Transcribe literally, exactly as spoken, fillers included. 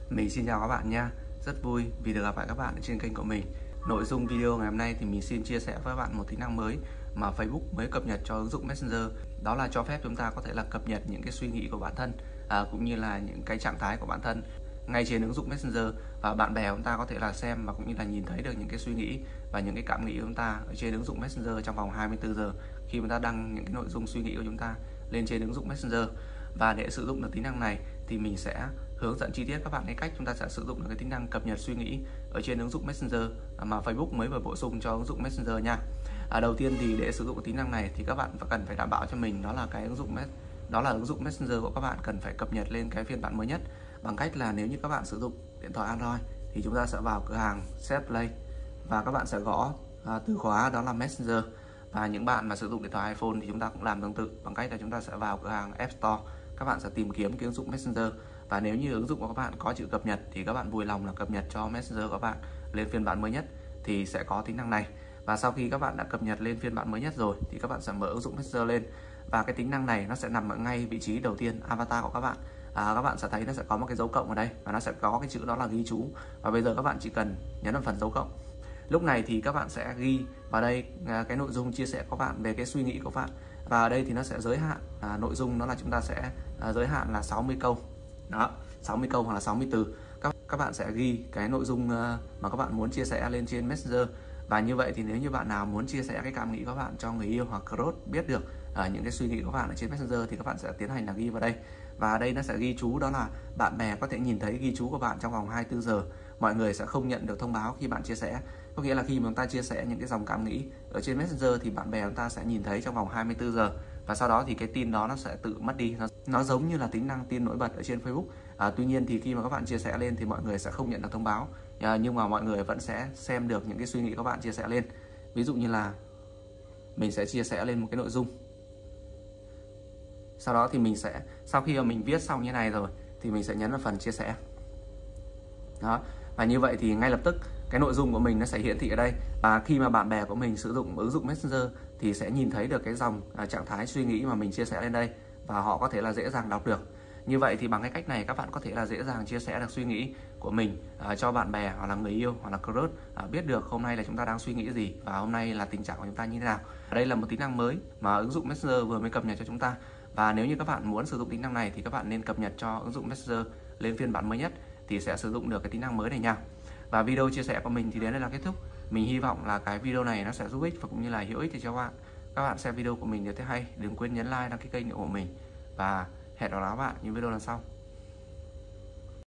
Mình xin chào các bạn nha. Rất vui vì được gặp lại các bạn trên kênh của mình. Nội dung video ngày hôm nay thì mình xin chia sẻ với các bạn một tính năng mới mà Facebook mới cập nhật cho ứng dụng Messenger. Đó là cho phép chúng ta có thể là cập nhật những cái suy nghĩ của bản thân à, cũng như là những cái trạng thái của bản thân ngay trên ứng dụng Messenger, và bạn bè chúng ta có thể là xem và cũng như là nhìn thấy được những cái suy nghĩ và những cái cảm nghĩ của chúng ta ở trên ứng dụng Messenger trong vòng hai mươi tư giờ khi chúng ta đăng những cái nội dung suy nghĩ của chúng ta lên trên ứng dụng Messenger. Và để sử dụng được tính năng này thì mình sẽ hướng dẫn chi tiết các bạn cái cách chúng ta sẽ sử dụng được cái tính năng cập nhật suy nghĩ ở trên ứng dụng Messenger mà Facebook mới vừa bổ sung cho ứng dụng Messenger nha. À, đầu tiên thì để sử dụng tính năng này thì các bạn cần phải đảm bảo cho mình đó là cái ứng dụng đó là ứng dụng Messenger của các bạn cần phải cập nhật lên cái phiên bản mới nhất, bằng cách là nếu như các bạn sử dụng điện thoại Android thì chúng ta sẽ vào cửa hàng Set Play và các bạn sẽ gõ à, từ khóa đó là Messenger. Và những bạn mà sử dụng điện thoại iPhone thì chúng ta cũng làm tương tự, bằng cách là chúng ta sẽ vào cửa hàng App Store, các bạn sẽ tìm kiếm cái ứng dụng Messenger, và nếu như ứng dụng của các bạn có chữ cập nhật thì các bạn vui lòng là cập nhật cho Messenger của các bạn lên phiên bản mới nhất thì sẽ có tính năng này. Và sau khi các bạn đã cập nhật lên phiên bản mới nhất rồi thì các bạn sẽ mở ứng dụng Messenger lên, và cái tính năng này nó sẽ nằm ở ngay vị trí đầu tiên avatar của các bạn. À, các bạn sẽ thấy nó sẽ có một cái dấu cộng ở đây và nó sẽ có cái chữ đó là ghi chú, và bây giờ các bạn chỉ cần nhấn vào phần dấu cộng. Lúc này thì các bạn sẽ ghi vào đây à, cái nội dung chia sẻ của bạn về cái suy nghĩ của bạn, và ở đây thì nó sẽ giới hạn à, nội dung, đó là chúng ta sẽ à, giới hạn là sáu mươi câu đó, sáu mươi câu hoặc là sáu mươi từ. Các các bạn sẽ ghi cái nội dung à, mà các bạn muốn chia sẻ lên trên Messenger. Và như vậy thì nếu như bạn nào muốn chia sẻ cái cảm nghĩ của các bạn cho người yêu hoặc crush biết được à, những cái suy nghĩ của các bạn ở trên Messenger thì các bạn sẽ tiến hành là ghi vào đây, và ở đây nó sẽ ghi chú, đó là bạn bè có thể nhìn thấy ghi chú của bạn trong vòng hai mươi tư giờ. Mọi người sẽ không nhận được thông báo khi bạn chia sẻ. Có nghĩa là khi mà chúng ta chia sẻ những cái dòng cảm nghĩ ở trên Messenger thì bạn bè chúng ta sẽ nhìn thấy trong vòng hai mươi tư giờ, và sau đó thì cái tin đó nó sẽ tự mất đi. Nó, nó giống như là tính năng tin nổi bật ở trên Facebook. À, tuy nhiên thì khi mà các bạn chia sẻ lên thì mọi người sẽ không nhận được thông báo, à, nhưng mà mọi người vẫn sẽ xem được những cái suy nghĩ của các bạn chia sẻ lên. Ví dụ như là mình sẽ chia sẻ lên một cái nội dung, sau đó thì mình sẽ, sau khi mà mình viết xong như này rồi thì mình sẽ nhấn vào phần chia sẻ đó, và như vậy thì ngay lập tức cái nội dung của mình nó sẽ hiển thị ở đây, và khi mà bạn bè của mình sử dụng ứng dụng Messenger thì sẽ nhìn thấy được cái dòng à, trạng thái suy nghĩ mà mình chia sẻ lên đây, và họ có thể là dễ dàng đọc được. Như vậy thì bằng cái cách này các bạn có thể là dễ dàng chia sẻ được suy nghĩ của mình à, cho bạn bè hoặc là người yêu hoặc là crush à, biết được hôm nay là chúng ta đang suy nghĩ gì và hôm nay là tình trạng của chúng ta như thế nào. Đây là một tính năng mới mà ứng dụng Messenger vừa mới cập nhật cho chúng ta, và nếu như các bạn muốn sử dụng tính năng này thì các bạn nên cập nhật cho ứng dụng Messenger lên phiên bản mới nhất thì sẽ sử dụng được cái tính năng mới này nha. Và video chia sẻ của mình thì đến đây là kết thúc. Mình hy vọng là cái video này nó sẽ giúp ích và cũng như là hữu ích cho các bạn. Các bạn xem video của mình nếu thấy hay, đừng quên nhấn like, đăng ký kênh của mình, và hẹn gặp lại các bạn những video lần sau.